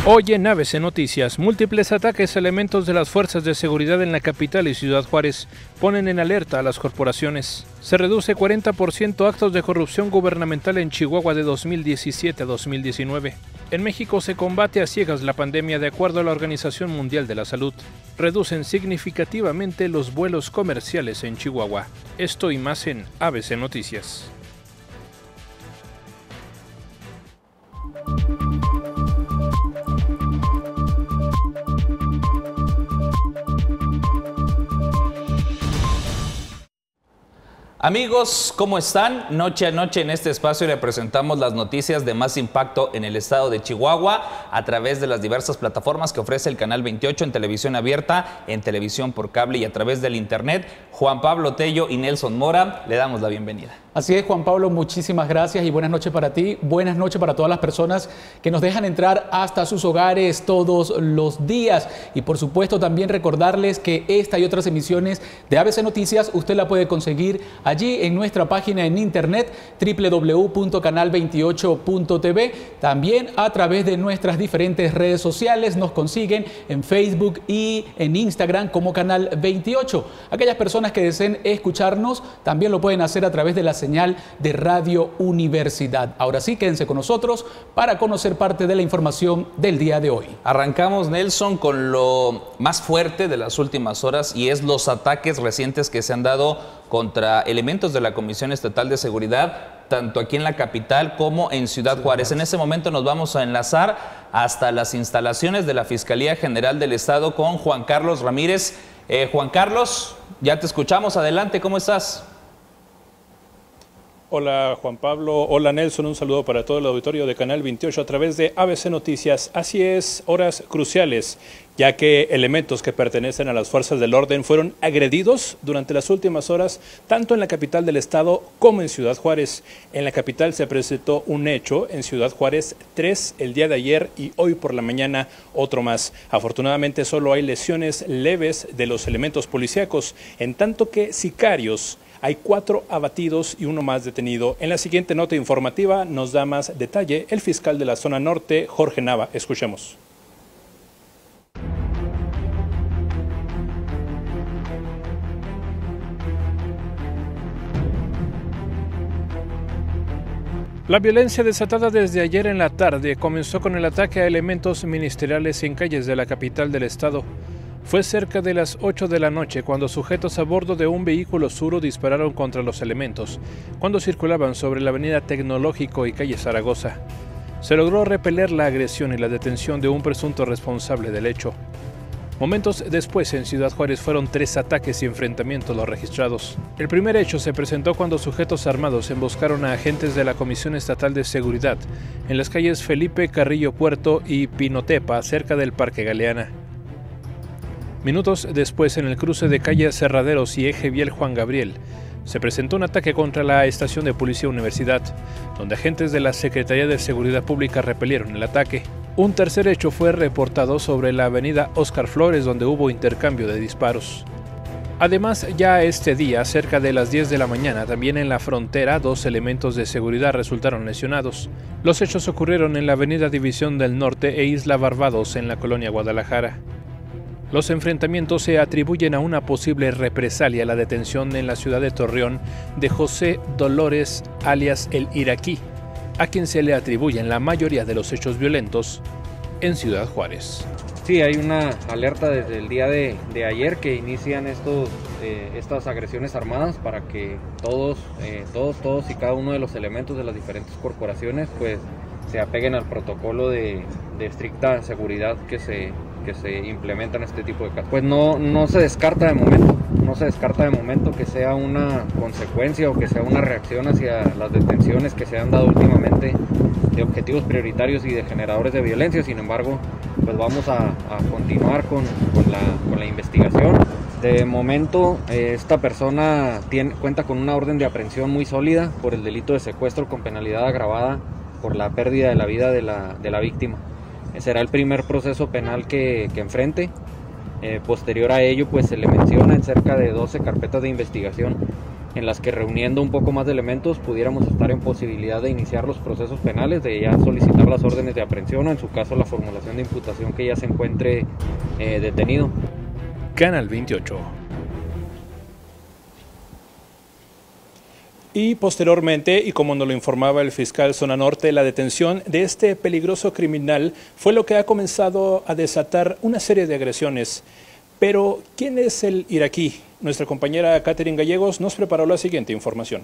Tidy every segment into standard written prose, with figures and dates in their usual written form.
Hoy en ABC Noticias, múltiples ataques a elementos de las fuerzas de seguridad en la capital y Ciudad Juárez ponen en alerta a las corporaciones. Se reduce 40% actos de corrupción gubernamental en Chihuahua de 2017 a 2019. En México se combate a ciegas la pandemia de acuerdo a la Organización Mundial de la Salud. Reducen significativamente los vuelos comerciales en Chihuahua. Esto y más en ABC Noticias. Amigos, ¿cómo están? Noche a noche en este espacio le presentamos las noticias de más impacto en el estado de Chihuahua a través de las diversas plataformas que ofrece el Canal 28 en televisión abierta, en televisión por cable y a través del internet. Juan Pablo Tello y Nelson Mora, le damos la bienvenida. Así es, Juan Pablo, muchísimas gracias y buenas noches para ti, buenas noches para todas las personas que nos dejan entrar hasta sus hogares todos los días. Y por supuesto también recordarles que esta y otras emisiones de ABC Noticias usted la puede conseguir allí en nuestra página en internet www.canal28.tv. También a través de nuestras diferentes redes sociales nos consiguen en Facebook y en Instagram como Canal 28. Aquellas personas que deseen escucharnos también lo pueden hacer a través de la señal de Radio Universidad. Ahora sí, quédense con nosotros para conocer parte de la información del día de hoy. Arrancamos, Nelson, con lo más fuerte de las últimas horas y es los ataques recientes que se han dado contra elementos de la Comisión Estatal de Seguridad, tanto aquí en la capital como en Ciudad Juárez. En ese momento nos vamos a enlazar hasta las instalaciones de la Fiscalía General del Estado con Juan Carlos Ramírez. Juan Carlos, ya te escuchamos. Adelante, ¿cómo estás? Hola Juan Pablo, hola Nelson, un saludo para todo el auditorio de Canal 28 a través de ABC Noticias. Así es, horas cruciales, ya que elementos que pertenecen a las fuerzas del orden fueron agredidos durante las últimas horas, tanto en la capital del estado como en Ciudad Juárez. En la capital se presentó un hecho, en Ciudad Juárez 3 el día de ayer y hoy por la mañana otro más. Afortunadamente solo hay lesiones leves de los elementos policíacos, en tanto que sicarios hay 4 abatidos y 1 más detenido. En la siguiente nota informativa nos da más detalle el fiscal de la zona norte, Jorge Nava. Escuchemos. La violencia desatada desde ayer en la tarde comenzó con el ataque a elementos ministeriales en calles de la capital del estado. Fue cerca de las 8 de la noche cuando sujetos a bordo de un vehículo Suro dispararon contra los elementos, cuando circulaban sobre la avenida Tecnológico y calle Zaragoza. Se logró repeler la agresión y la detención de un presunto responsable del hecho. Momentos después, en Ciudad Juárez fueron 3 ataques y enfrentamientos los registrados. El primer hecho se presentó cuando sujetos armados emboscaron a agentes de la Comisión Estatal de Seguridad en las calles Felipe Carrillo Puerto y Pinotepa, cerca del Parque Galeana. Minutos después, en el cruce de calle Cerraderos y eje vial Juan Gabriel, se presentó un ataque contra la estación de Policía Universidad, donde agentes de la Secretaría de Seguridad Pública repelieron el ataque. Un tercer hecho fue reportado sobre la avenida Óscar Flores, donde hubo intercambio de disparos. Además, ya este día, cerca de las 10 de la mañana, también en la frontera, 2 elementos de seguridad resultaron lesionados. Los hechos ocurrieron en la avenida División del Norte e Isla Barbados, en la colonia Guadalajara. Los enfrentamientos se atribuyen a una posible represalia a la detención en la ciudad de Torreón de José Dolores, alias el Iraquí, a quien se le atribuyen la mayoría de los hechos violentos en Ciudad Juárez. Sí, hay una alerta desde el día de ayer que inician estas agresiones armadas para que todos y cada uno de los elementos de las diferentes corporaciones pues se apeguen al protocolo de estricta seguridad que se implementa en este tipo de casos. Pues no se descarta de momento que sea una consecuencia o que sea una reacción hacia las detenciones que se han dado últimamente de objetivos prioritarios y de generadores de violencia. Sin embargo, pues vamos a continuar con la investigación. De momento, esta persona cuenta con una orden de aprehensión muy sólida por el delito de secuestro con penalidad agravada por la pérdida de la vida de la víctima. Será el primer proceso penal que enfrente. Posterior a ello, pues se le menciona en cerca de 12 carpetas de investigación en las que reuniendo un poco más de elementos pudiéramos estar en posibilidad de iniciar los procesos penales, de ya solicitar las órdenes de aprehensión o en su caso la formulación de imputación que ya se encuentre detenido. Canal 28. Y posteriormente, y como nos lo informaba el fiscal Zona Norte, la detención de este peligroso criminal fue lo que ha comenzado a desatar una serie de agresiones. Pero, ¿quién es el iraquí? Nuestra compañera Catherine Gallegos nos preparó la siguiente información.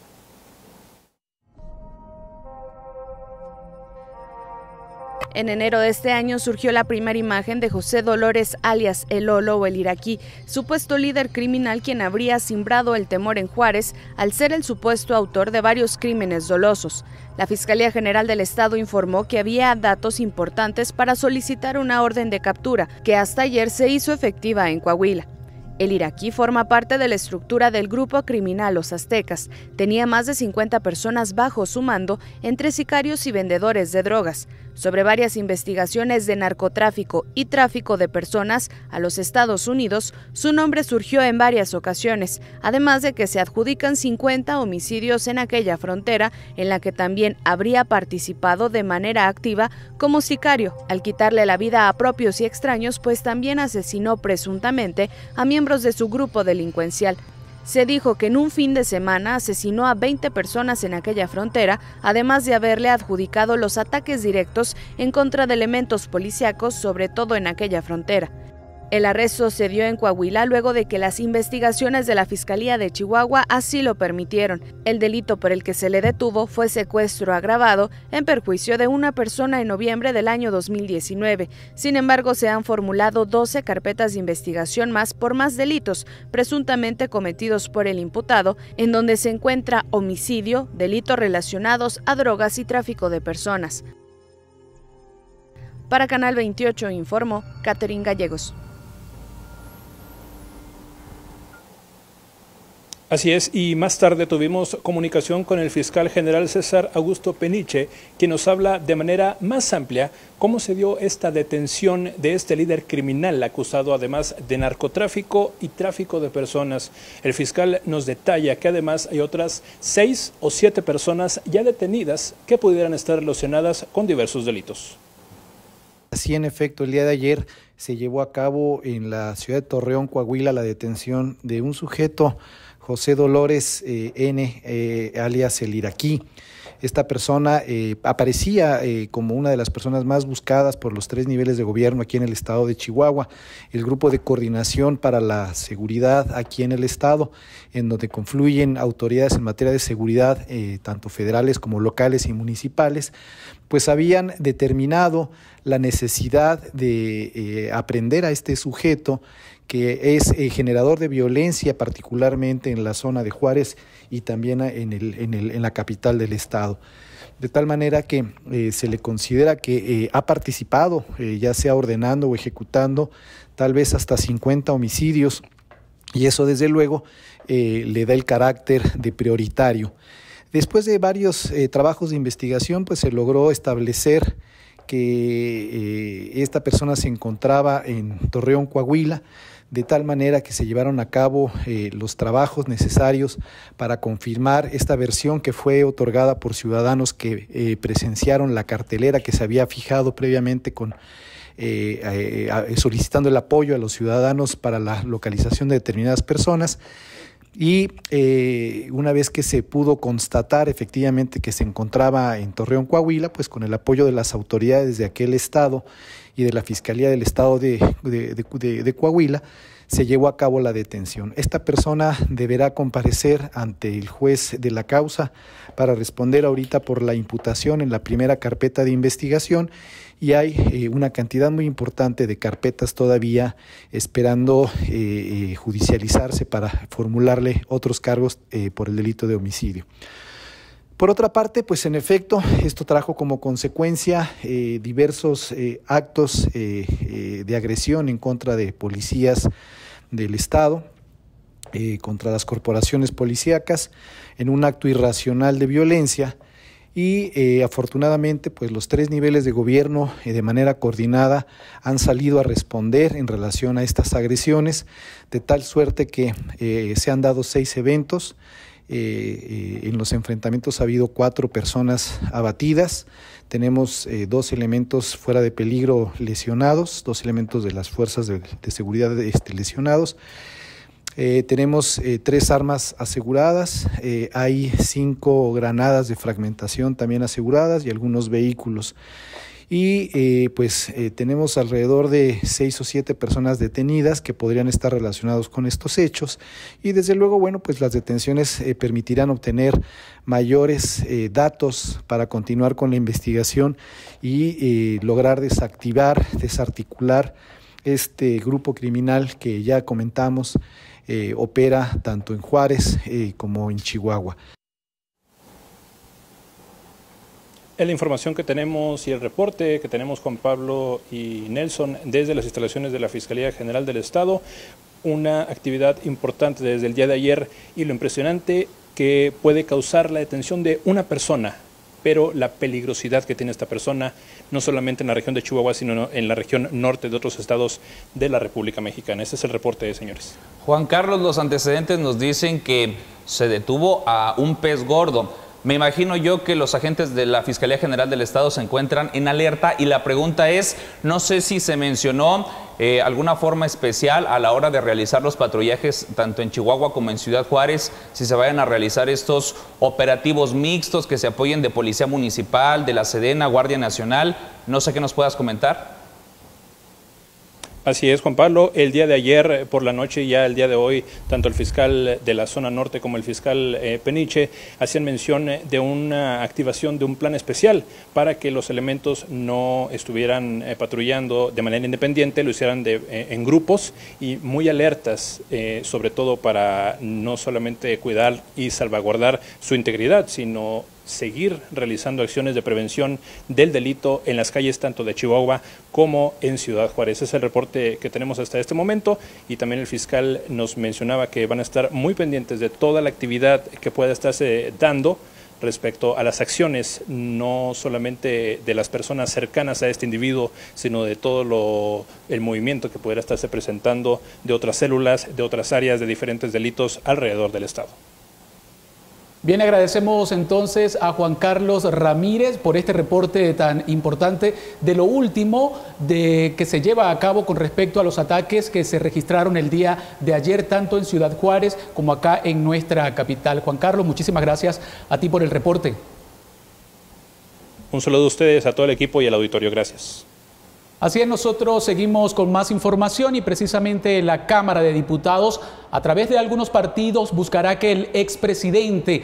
En enero de este año surgió la primera imagen de José Dolores, alias El Lolo o el iraquí, supuesto líder criminal quien habría simbrado el temor en Juárez al ser el supuesto autor de varios crímenes dolosos. La Fiscalía General del Estado informó que había datos importantes para solicitar una orden de captura, que hasta ayer se hizo efectiva en Coahuila. El iraquí forma parte de la estructura del grupo criminal Los Aztecas. Tenía más de 50 personas bajo su mando, entre sicarios y vendedores de drogas. Sobre varias investigaciones de narcotráfico y tráfico de personas a los Estados Unidos, su nombre surgió en varias ocasiones, además de que se adjudican 50 homicidios en aquella frontera, en la que también habría participado de manera activa como sicario, al quitarle la vida a propios y extraños, pues también asesinó presuntamente a miembros de su grupo delincuencial. Se dijo que en un fin de semana asesinó a 20 personas en aquella frontera, además de haberle adjudicado los ataques directos en contra de elementos policíacos, sobre todo en aquella frontera. El arresto se dio en Coahuila luego de que las investigaciones de la Fiscalía de Chihuahua así lo permitieron. El delito por el que se le detuvo fue secuestro agravado en perjuicio de una persona en noviembre del año 2019. Sin embargo, se han formulado 12 carpetas de investigación más por más delitos presuntamente cometidos por el imputado, en donde se encuentra homicidio, delitos relacionados a drogas y tráfico de personas. Para Canal 28 informó Catherine Gallegos. Así es, y más tarde tuvimos comunicación con el fiscal general César Augusto Peniche, quien nos habla de manera más amplia cómo se dio esta detención de este líder criminal acusado además de narcotráfico y tráfico de personas. El fiscal nos detalla que además hay otras 6 o 7 personas ya detenidas que pudieran estar relacionadas con diversos delitos. Así, en efecto, el día de ayer se llevó a cabo en la ciudad de Torreón, Coahuila, la detención de un sujeto, José Dolores alias el iraquí. Esta persona aparecía como una de las personas más buscadas por los 3 niveles de gobierno aquí en el estado de Chihuahua, el grupo de coordinación para la seguridad aquí en el estado, en donde confluyen autoridades en materia de seguridad, tanto federales como locales y municipales, pues habían determinado la necesidad de aprender a este sujeto que es generador de violencia, particularmente en la zona de Juárez y también en la capital del estado. De tal manera que se le considera que ha participado, ya sea ordenando o ejecutando, tal vez hasta 50 homicidios, y eso desde luego le da el carácter de prioritario. Después de varios trabajos de investigación, pues se logró establecer que esta persona se encontraba en Torreón, Coahuila, de tal manera que se llevaron a cabo los trabajos necesarios para confirmar esta versión que fue otorgada por ciudadanos que presenciaron la cartelera que se había fijado previamente solicitando el apoyo a los ciudadanos para la localización de determinadas personas. Y una vez que se pudo constatar efectivamente que se encontraba en Torreón, Coahuila, pues con el apoyo de las autoridades de aquel estado y de la Fiscalía del Estado de Coahuila, se llevó a cabo la detención. Esta persona deberá comparecer ante el juez de la causa para responder ahorita por la imputación en la primera carpeta de investigación, y hay una cantidad muy importante de carpetas todavía esperando judicializarse para formularle otros cargos por el delito de homicidio. Por otra parte, pues en efecto, esto trajo como consecuencia diversos actos de agresión en contra de policías del Estado, contra las corporaciones policíacas, en un acto irracional de violencia. y afortunadamente pues los 3 niveles de gobierno de manera coordinada han salido a responder en relación a estas agresiones, de tal suerte que se han dado 6 eventos. En los enfrentamientos ha habido 4 personas abatidas, tenemos 2 elementos fuera de peligro lesionados, 2 elementos de las fuerzas de seguridad lesionados. Tenemos 3 armas aseguradas, hay 5 granadas de fragmentación también aseguradas y algunos vehículos. Y tenemos alrededor de 6 o 7 personas detenidas que podrían estar relacionados con estos hechos, y desde luego, bueno, pues las detenciones permitirán obtener mayores datos para continuar con la investigación y lograr desarticular este grupo criminal que ya comentamos opera tanto en Juárez como en Chihuahua. En la información que tenemos y el reporte que tenemos Juan Pablo y Nelson desde las instalaciones de la Fiscalía General del Estado, una actividad importante desde el día de ayer y lo impresionante que puede causar la detención de una persona, pero la peligrosidad que tiene esta persona, no solamente en la región de Chihuahua, sino en la región norte de otros estados de la República Mexicana. Este es el reporte, señores. Juan Carlos, los antecedentes nos dicen que se detuvo a un pez gordo. Me imagino yo que los agentes de la Fiscalía General del Estado se encuentran en alerta y la pregunta es, no sé si se mencionó alguna forma especial a la hora de realizar los patrullajes tanto en Chihuahua como en Ciudad Juárez, si se vayan a realizar estos operativos mixtos que se apoyen de Policía Municipal, de la Sedena, Guardia Nacional. No sé qué nos puedas comentar. Así es, Juan Pablo. El día de ayer por la noche y ya el día de hoy, tanto el fiscal de la zona norte como el fiscal Peniche hacían mención de una activación de un plan especial para que los elementos no estuvieran patrullando de manera independiente, lo hicieran en grupos y muy alertas, sobre todo para no solamente cuidar y salvaguardar su integridad, sino seguir realizando acciones de prevención del delito en las calles tanto de Chihuahua como en Ciudad Juárez. Ese es el reporte que tenemos hasta este momento y también el fiscal nos mencionaba que van a estar muy pendientes de toda la actividad que pueda estarse dando respecto a las acciones, no solamente de las personas cercanas a este individuo, sino de todo el movimiento que pudiera estarse presentando de otras células, de otras áreas, de diferentes delitos alrededor del estado. Bien, agradecemos entonces a Juan Carlos Ramírez por este reporte tan importante de lo último que se lleva a cabo con respecto a los ataques que se registraron el día de ayer, tanto en Ciudad Juárez como acá en nuestra capital. Juan Carlos, muchísimas gracias a ti por el reporte. Un saludo a ustedes, a todo el equipo y al auditorio. Gracias. Así es, nosotros seguimos con más información y precisamente la Cámara de Diputados, a través de algunos partidos, buscará que el expresidente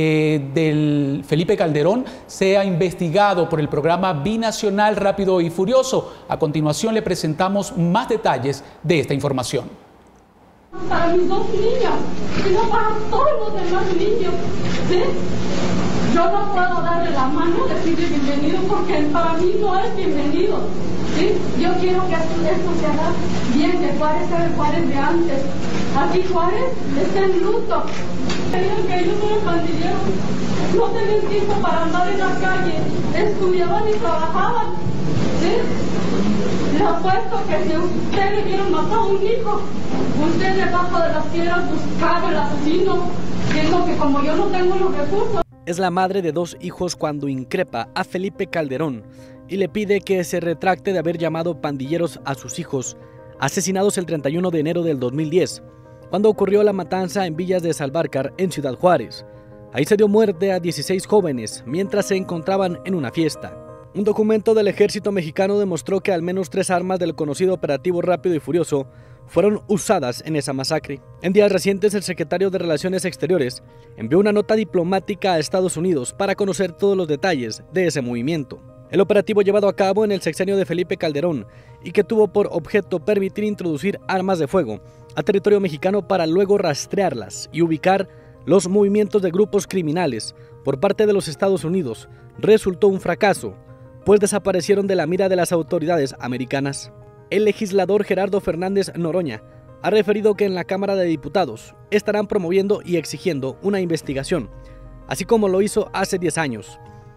del Felipe Calderón sea investigado por el programa Binacional Rápido y Furioso. A continuación le presentamos más detalles de esta información. Para mis 2 niños, sino para todos los demás niños, ¿sí? Yo no puedo darle la mano, decirle bienvenido, porque para mí no es bienvenido, ¿sí? Yo quiero que esto se haga bien, que Juárez sea el Juárez de antes. Aquí Juárez está en luto. Creían que ellos eran pandilleros, no tenían tiempo para andar en la calle, estudiaban y trabajaban, ¿sí? Les apuesto que si ustedes vieron matar a un hijo, ustedes debajo de las piedras buscaban el asesino, siendo que como yo no tengo los recursos. Es la madre de 2 hijos cuando increpa a Felipe Calderón y le pide que se retracte de haber llamado pandilleros a sus hijos, asesinados el 31 de enero del 2010, cuando ocurrió la matanza en Villas de Salvarcar, en Ciudad Juárez. Ahí se dio muerte a 16 jóvenes mientras se encontraban en una fiesta. Un documento del Ejército Mexicano demostró que al menos 3 armas del conocido Operativo Rápido y Furioso fueron usadas en esa masacre. En días recientes, el secretario de Relaciones Exteriores envió una nota diplomática a Estados Unidos para conocer todos los detalles de ese movimiento. El operativo llevado a cabo en el sexenio de Felipe Calderón y que tuvo por objeto permitir introducir armas de fuego a territorio mexicano para luego rastrearlas y ubicar los movimientos de grupos criminales por parte de los Estados Unidos, resultó un fracaso, pues desaparecieron de la mira de las autoridades americanas. El legislador Gerardo Fernández Noroña ha referido que en la Cámara de Diputados estarán promoviendo y exigiendo una investigación, así como lo hizo hace 10 años,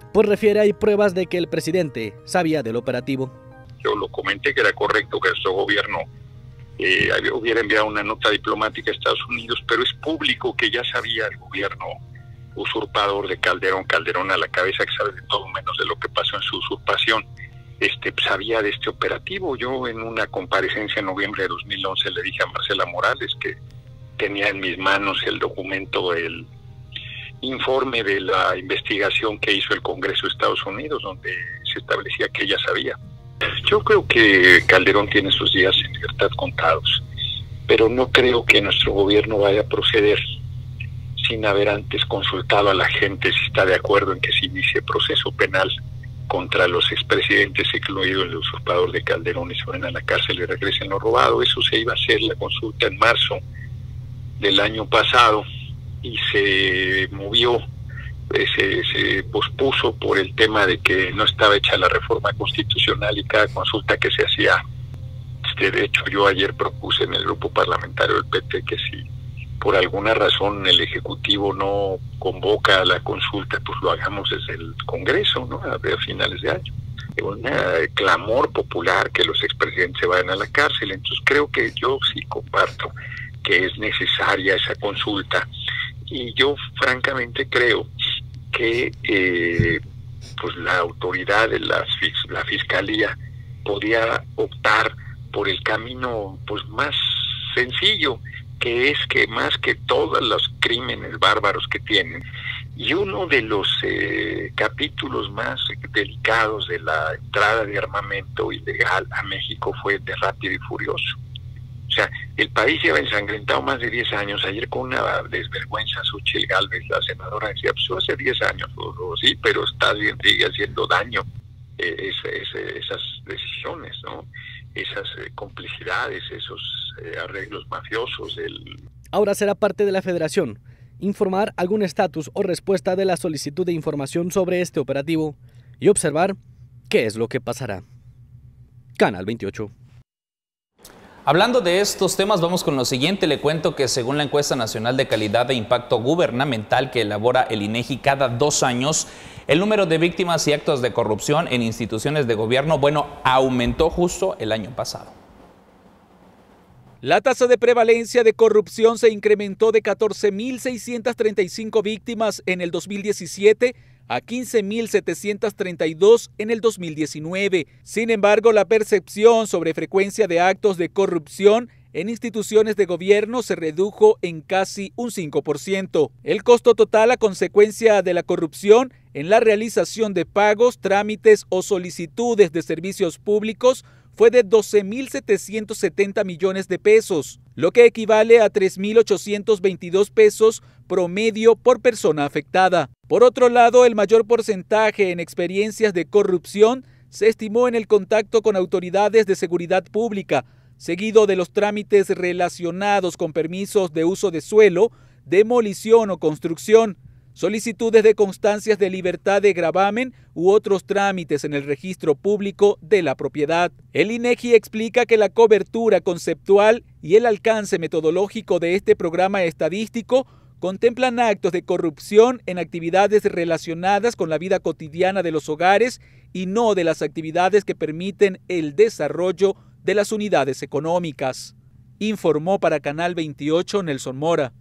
pues refiere hay pruebas de que el presidente sabía del operativo. Yo lo comenté que era correcto que nuestro gobierno hubiera enviado una nota diplomática a Estados Unidos, pero es público que ya sabía el gobierno usurpador de Calderón a la cabeza, que sabe de todo menos de lo que pasó en su usurpación, sabía de este operativo. Yo en una comparecencia en noviembre de 2011 le dije a Marcela Morales que tenía en mis manos el documento, el informe de la investigación que hizo el Congreso de Estados Unidos, donde se establecía que ella sabía. Yo creo que Calderón tiene sus días en libertad contados, pero no creo que nuestro gobierno vaya a proceder sin haber antes consultado a la gente si está de acuerdo en que se inicie proceso penal contra los expresidentes, incluido el usurpador de Calderón, y se van a la cárcel y regresen lo robado. Eso se iba a hacer la consulta en marzo del año pasado y se movió, se pospuso por el tema de que no estaba hecha la reforma constitucional y cada consulta que se hacía. De hecho, yo ayer propuse en el grupo parlamentario del PT que si por alguna razón el Ejecutivo no convoca a la consulta, pues lo hagamos desde el Congreso, ¿no? A finales de año. Un clamor popular que los expresidentes se vayan a la cárcel. Entonces creo que yo sí comparto que es necesaria esa consulta, y yo francamente creo que pues la autoridad de la Fiscalía podía optar por el camino pues más sencillo, que es que más que todos los crímenes bárbaros que tienen, y uno de los capítulos más delicados de la entrada de armamento ilegal a México fue el de Rápido y Furioso. O sea, el país lleva ensangrentado más de 10 años. Ayer con una desvergüenza Xochitl Gálvez, la senadora, decía, pues hace 10 años, sí, pero está bien, sigue haciendo daño esas decisiones, ¿no? Esas complicidades, esos arreglos mafiosos. Ahora será parte de la Federación informar algún estatus o respuesta de la solicitud de información sobre este operativo y observar qué es lo que pasará. Canal 28. Hablando de estos temas, vamos con lo siguiente. Le cuento que según la encuesta nacional de calidad e impacto gubernamental que elabora el INEGI cada 2 años, el número de víctimas y actos de corrupción en instituciones de gobierno, aumentó justo el año pasado. La tasa de prevalencia de corrupción se incrementó de 14.635 víctimas en el 2017 a 15.732 en el 2019. Sin embargo, la percepción sobre frecuencia de actos de corrupción en instituciones de gobierno se redujo en casi un 5%. El costo total a consecuencia de la corrupción en la realización de pagos, trámites o solicitudes de servicios públicos fue de 12.770 millones de pesos, lo que equivale a 3.822 pesos promedio por persona afectada. Por otro lado, el mayor porcentaje en experiencias de corrupción se estimó en el contacto con autoridades de seguridad pública, seguido de los trámites relacionados con permisos de uso de suelo, demolición o construcción, solicitudes de constancias de libertad de gravamen u otros trámites en el registro público de la propiedad. El INEGI explica que la cobertura conceptual y el alcance metodológico de este programa estadístico contemplan actos de corrupción en actividades relacionadas con la vida cotidiana de los hogares y no de las actividades que permiten el desarrollo de las unidades económicas. Informó para Canal 28 Nelson Mora.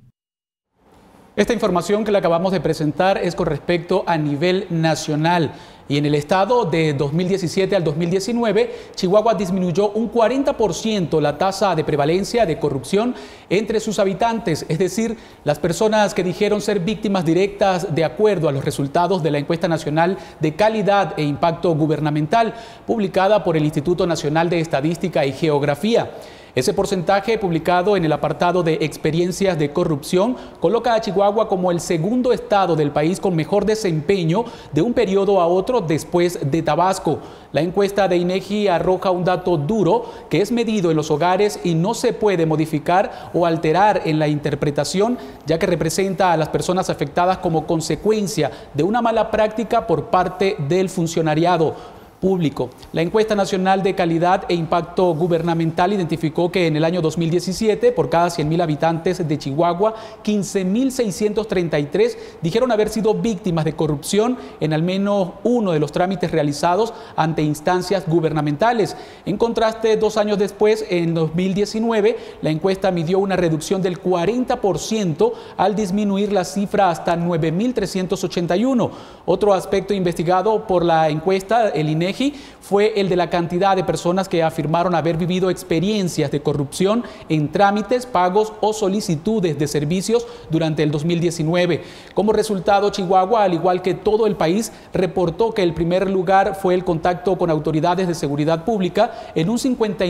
Esta información que le acabamos de presentar es con respecto a nivel nacional. Y en el estado de 2017 al 2019, Chihuahua disminuyó un 40% la tasa de prevalencia de corrupción entre sus habitantes, es decir, las personas que dijeron ser víctimas directas de acuerdo a los resultados de la encuesta nacional de calidad e impacto gubernamental, publicada por el Instituto Nacional de Estadística y Geografía. Ese porcentaje, publicado en el apartado de experiencias de corrupción, coloca a Chihuahua como el segundo estado del país con mejor desempeño de un periodo a otro después de Tabasco. La encuesta de INEGI arroja un dato duro que es medido en los hogares y no se puede modificar o alterar en la interpretación, ya que representa a las personas afectadas como consecuencia de una mala práctica por parte del funcionariado. público. La encuesta nacional de calidad e impacto gubernamental identificó que en el año 2017, por cada 100.000 habitantes de Chihuahua, 15.633 dijeron haber sido víctimas de corrupción en al menos uno de los trámites realizados ante instancias gubernamentales. En contraste, 2 años después, en 2019, la encuesta midió una reducción del 40% al disminuir la cifra hasta 9.381. Otro aspecto investigado por la encuesta, el INEGI, fue el de la cantidad de personas que afirmaron haber vivido experiencias de corrupción en trámites, pagos o solicitudes de servicios durante el 2019. Como resultado, Chihuahua, al igual que todo el país, reportó que el primer lugar fue el contacto con autoridades de seguridad pública en un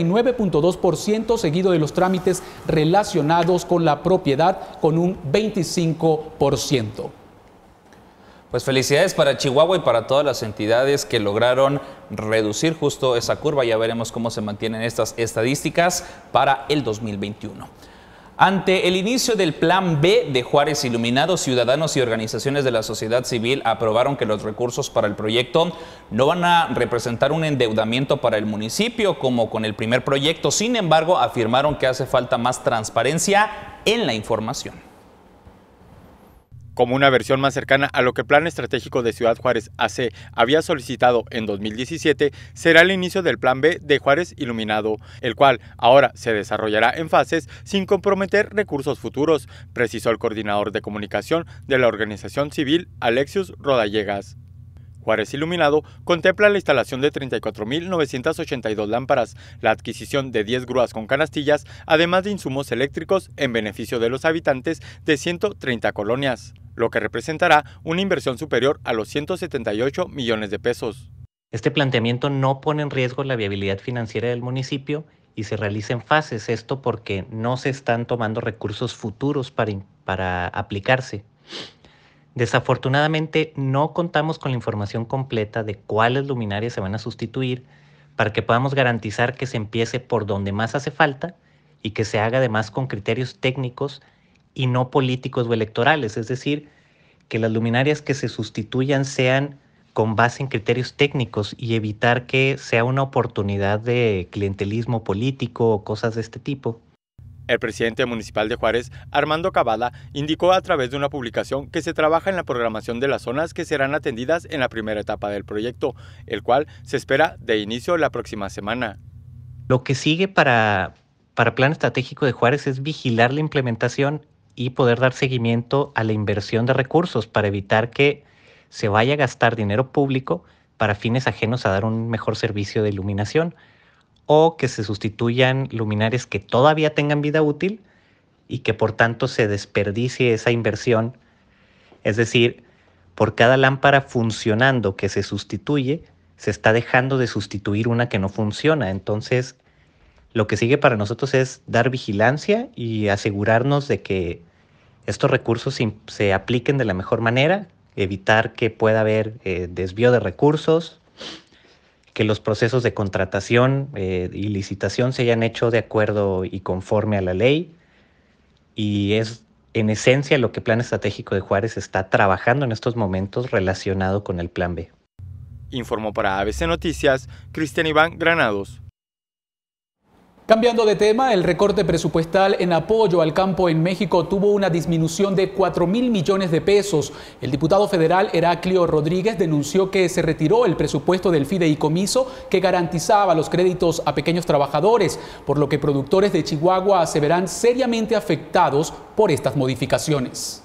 59.2%, seguido de los trámites relacionados con la propiedad con un 25%. Pues felicidades para Chihuahua y para todas las entidades que lograron reducir justo esa curva. Ya veremos cómo se mantienen estas estadísticas para el 2021. Ante el inicio del Plan B de Juárez Iluminado, ciudadanos y organizaciones de la sociedad civil aprobaron que los recursos para el proyecto no van a representar un endeudamiento para el municipio como con el primer proyecto. Sin embargo, afirmaron que hace falta más transparencia en la información. Como una versión más cercana a lo que el Plan Estratégico de Ciudad Juárez AC había solicitado en 2017, será el inicio del Plan B de Juárez Iluminado, el cual ahora se desarrollará en fases sin comprometer recursos futuros, precisó el coordinador de comunicación de la organización civil, Alexius Rodallegas. Juárez Iluminado contempla la instalación de 34.982 lámparas, la adquisición de 10 grúas con canastillas, además de insumos eléctricos en beneficio de los habitantes de 130 colonias, lo que representará una inversión superior a los 178 millones de pesos. Este planteamiento no pone en riesgo la viabilidad financiera del municipio y se realiza en fases, esto porque no se están tomando recursos futuros para aplicarse. Desafortunadamente no contamos con la información completa de cuáles luminarias se van a sustituir para que podamos garantizar que se empiece por donde más hace falta y que se haga además con criterios técnicos y no políticos o electorales, es decir, que las luminarias que se sustituyan sean con base en criterios técnicos y evitar que sea una oportunidad de clientelismo político o cosas de este tipo. El presidente municipal de Juárez, Armando Cavada, indicó a través de una publicación que se trabaja en la programación de las zonas que serán atendidas en la primera etapa del proyecto, el cual se espera de inicio la próxima semana. Lo que sigue para Plan Estratégico de Juárez es vigilar la implementación y poder dar seguimiento a la inversión de recursos para evitar que se vaya a gastar dinero público para fines ajenos a dar un mejor servicio de iluminación, o que se sustituyan luminarias que todavía tengan vida útil y que por tanto se desperdicie esa inversión. Es decir, por cada lámpara funcionando que se sustituye, se está dejando de sustituir una que no funciona. Entonces, lo que sigue para nosotros es dar vigilancia y asegurarnos de que estos recursos se apliquen de la mejor manera, evitar que pueda haber desvío de recursos, que los procesos de contratación y licitación se hayan hecho de acuerdo y conforme a la ley, y es en esencia lo que Plan Estratégico de Juárez está trabajando en estos momentos relacionado con el Plan B. Informó para ABC Noticias, Cristian Iván Granados. Cambiando de tema, el recorte presupuestal en apoyo al campo en México tuvo una disminución de 4.000 millones de pesos. El diputado federal Heraclio Rodríguez denunció que se retiró el presupuesto del fideicomiso que garantizaba los créditos a pequeños trabajadores, por lo que productores de Chihuahua se verán seriamente afectados por estas modificaciones.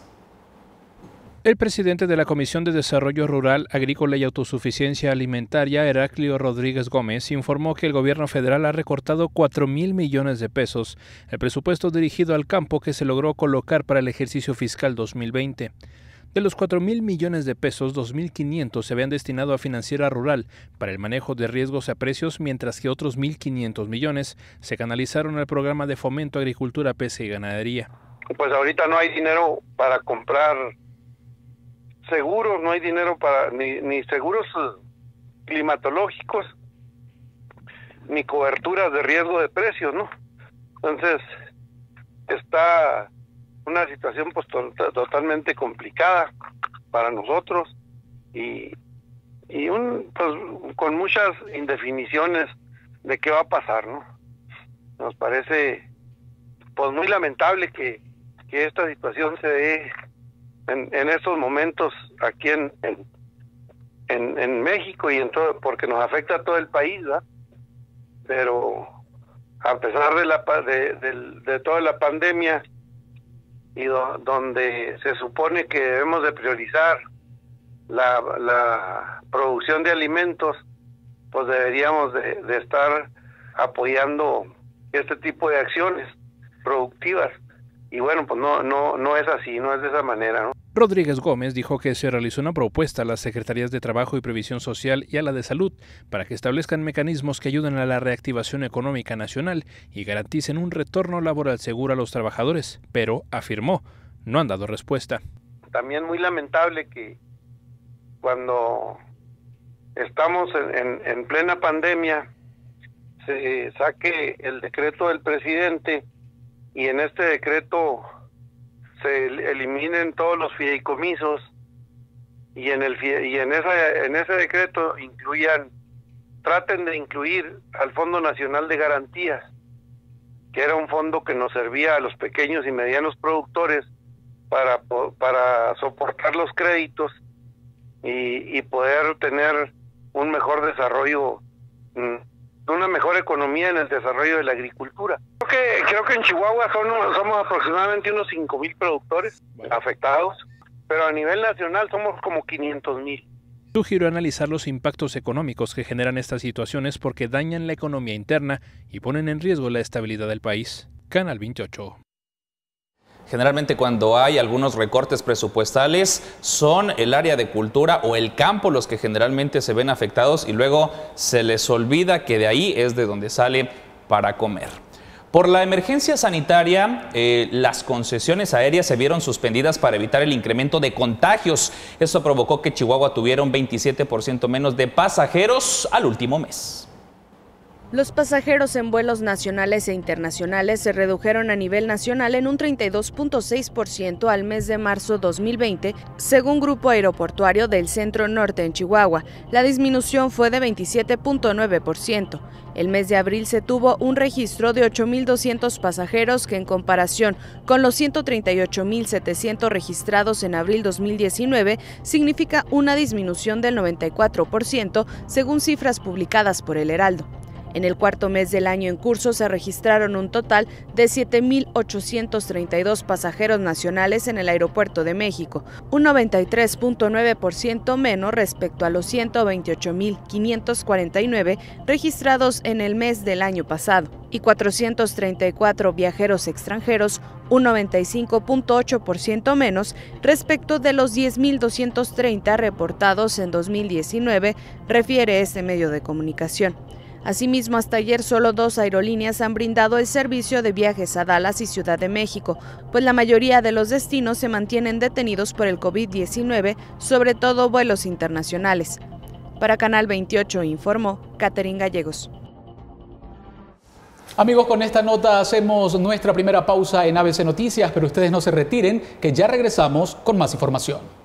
El presidente de la Comisión de Desarrollo Rural, Agrícola y Autosuficiencia Alimentaria, Heraclio Rodríguez Gómez, informó que el gobierno federal ha recortado 4.000 millones de pesos, el presupuesto dirigido al campo que se logró colocar para el ejercicio fiscal 2020. De los 4.000 millones de pesos, 2.500 se habían destinado a financiera rural para el manejo de riesgos a precios, mientras que otros 1.500 millones se canalizaron al programa de fomento a agricultura, pesca y ganadería. Pues ahorita no hay dinero para comprar seguros, no hay dinero para ni seguros climatológicos, ni coberturas de riesgo de precios, ¿no? Entonces, está una situación pues totalmente complicada para nosotros y y pues, con muchas indefiniciones de qué va a pasar, ¿no? Nos parece pues muy lamentable que esta situación se dé en estos momentos aquí en México y en todo, porque nos afecta a todo el país, ¿verdad? Pero a pesar de toda la pandemia y donde se supone que debemos de priorizar la producción de alimentos, pues deberíamos de estar apoyando este tipo de acciones productivas. Y bueno, pues no es así, no es de esa manera, ¿no? Rodríguez Gómez dijo que se realizó una propuesta a las Secretarías de Trabajo y Previsión Social y a la de Salud para que establezcan mecanismos que ayuden a la reactivación económica nacional y garanticen un retorno laboral seguro a los trabajadores, pero, afirmó, no han dado respuesta. También muy lamentable que cuando estamos en plena pandemia se saque el decreto del presidente y en este decreto se eliminen todos los fideicomisos y en ese decreto traten de incluir al Fondo Nacional de Garantías, que era un fondo que nos servía a los pequeños y medianos productores para soportar los créditos y poder tener un mejor desarrollo, una mejor economía en el desarrollo de la agricultura. Creo que en Chihuahua somos aproximadamente unos 5,000 productores afectados, pero a nivel nacional somos como 500,000. Sugirió analizar los impactos económicos que generan estas situaciones porque dañan la economía interna y ponen en riesgo la estabilidad del país. Canal 28. Generalmente cuando hay algunos recortes presupuestales son el área de cultura o el campo los que generalmente se ven afectados y luego se les olvida que de ahí es de donde sale para comer. Por la emergencia sanitaria, las concesiones aéreas se vieron suspendidas para evitar el incremento de contagios. Esto provocó que Chihuahua tuviera un 27% menos de pasajeros al último mes. Los pasajeros en vuelos nacionales e internacionales se redujeron a nivel nacional en un 32.6% al mes de marzo 2020, según Grupo Aeroportuario del Centro Norte en Chihuahua. La disminución fue de 27.9%. El mes de abril se tuvo un registro de 8.200 pasajeros que en comparación con los 138.700 registrados en abril 2019 significa una disminución del 94% según cifras publicadas por El Heraldo. En el cuarto mes del año en curso se registraron un total de 7.832 pasajeros nacionales en el Aeropuerto de México, un 93.9% menos respecto a los 128.549 registrados en el mes del año pasado, y 434 viajeros extranjeros, un 95.8% menos respecto de los 10.230 reportados en 2019, refiere este medio de comunicación. Asimismo, hasta ayer solo 2 aerolíneas han brindado el servicio de viajes a Dallas y Ciudad de México, pues la mayoría de los destinos se mantienen detenidos por el COVID-19, sobre todo vuelos internacionales. Para Canal 28 informó Catherine Gallegos. Amigos, con esta nota hacemos nuestra primera pausa en ABC Noticias, pero ustedes no se retiren, que ya regresamos con más información.